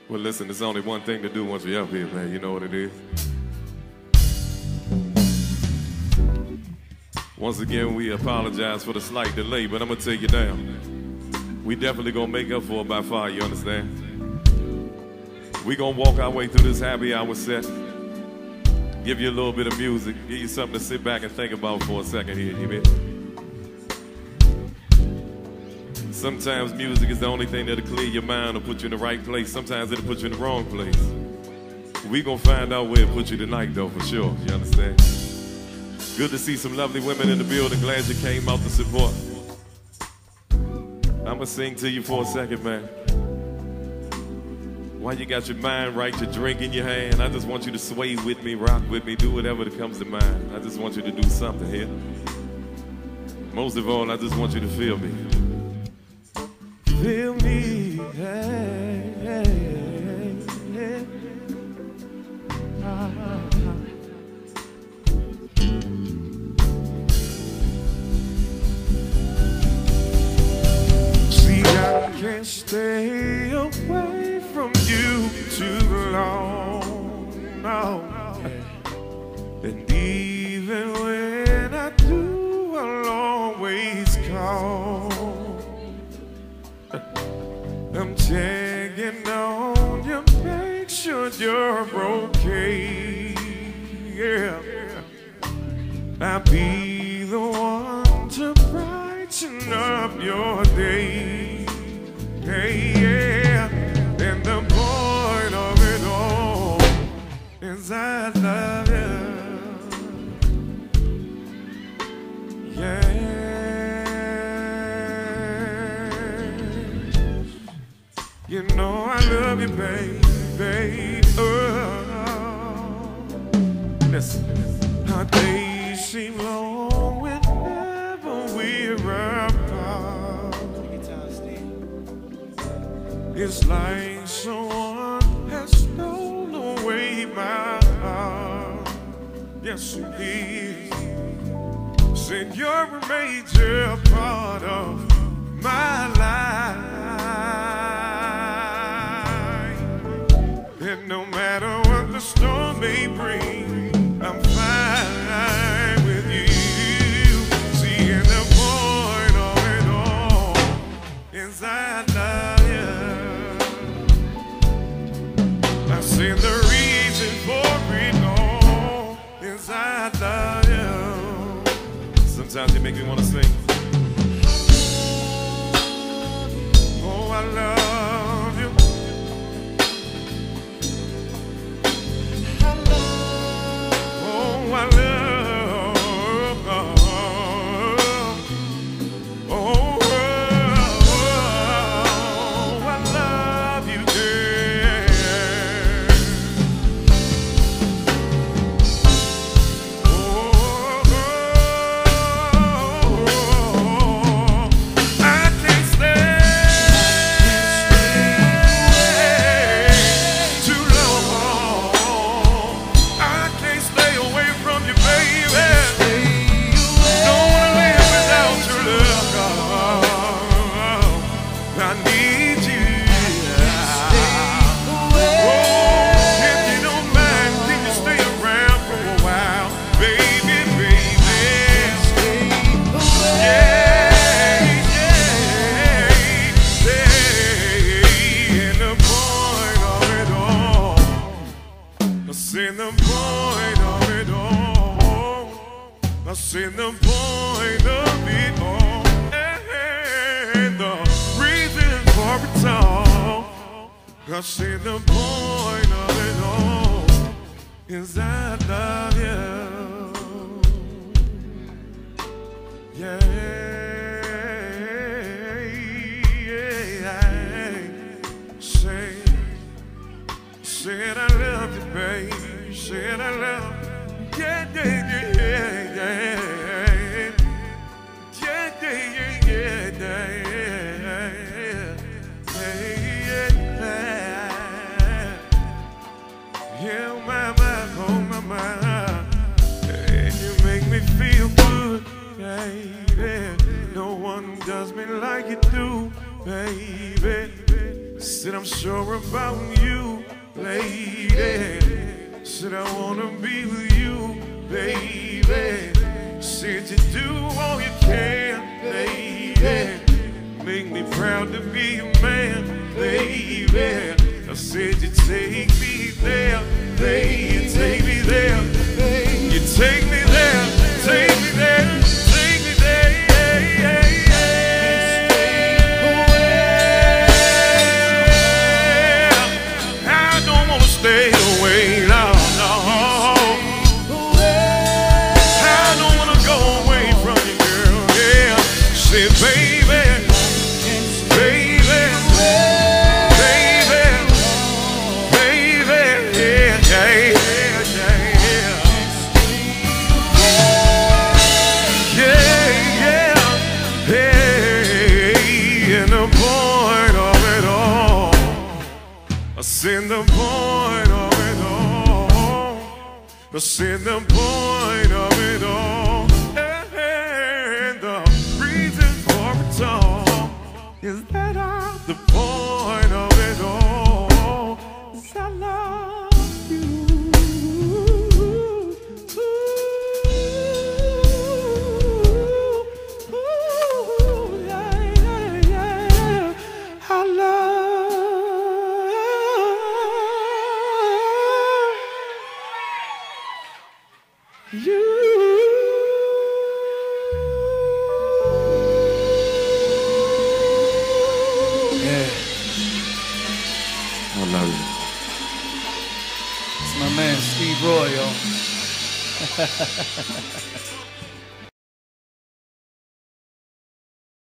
Well, listen, there's only one thing to do once you're up here, man. You know what it is. Once again, we apologize for the slight delay, but I'm gonna take you down. We definitely gonna make up for it by far, you understand? We gonna walk our way through this happy hour set, give you a little bit of music, give you something to sit back and think about for a second here, you hear? Sometimes music is the only thing that'll clear your mind or put you in the right place. Sometimes it'll put you in the wrong place. We gonna find out where it put you tonight, though, for sure. You understand? Good to see some lovely women in the building. Glad you came out to support. I'ma sing to you for a second, man. While you got your mind right, your drink in your hand, I just want you to sway with me, rock with me, do whatever that comes to mind. I just want you to do something here. Most of all, I just want you to feel me. Feel me, hey, hey, hey. See, I can't stay away from you too long, no. And even when I do, I'll always call. I'm checking on you, make sure you're okay, yeah. I'll be the one to brighten up your day, hey, yeah. And the point of it all is I love you, yeah. You know I love you, baby. Oh. Listen, our days seem long whenever we're apart. It's like someone has stolen away my heart. Yes, it is. Said you're a major part of my life. And no matter what the storm may bring, I'm fine with you. Seeing the point of it all is I love you. I said the reason for it all is I love you. Sometimes you make me want to sing. Oh, I love you. I love, I love you, girl. I can't stay too long. I can't stay away from you, baby. Don't wanna live without your love. I need you. Oh, if you don't mind, can you stay around for a while, baby, baby? Yeah, yeah, yeah. And the point of it all, I said the point of it all. I said the point of it all, and the reason for it all. I said the point of it all is I love you, yeah, yeah. Said I love you, babe. Said I love you. Yeah, yeah, yeah, yeah, yeah. Yeah, yeah, yeah, yeah, yeah, yeah. Yeah, my, oh, my. Hey, you make me feel good, baby. No one does me like you do, baby. Said I'm sure about you, lady. Said I wanna be with you, baby. Said you do all you can, lady. Make me proud to be your man, baby. I said you take me there, baby. You take me there, you take me there, take me there, take me there. I don't wanna stay away, no, no. I don't wanna go away from you, girl, yeah. Say, baby, baby, baby, baby, yeah, yeah, yeah, yeah, yeah, hey, and the point of it all, I said the point of it all, I said the point of it all, and the reason for it all is that I'm the point of it all is I love you. Yeah, yeah, yeah. I love you. I love you. It's my man Steve Roy, yo.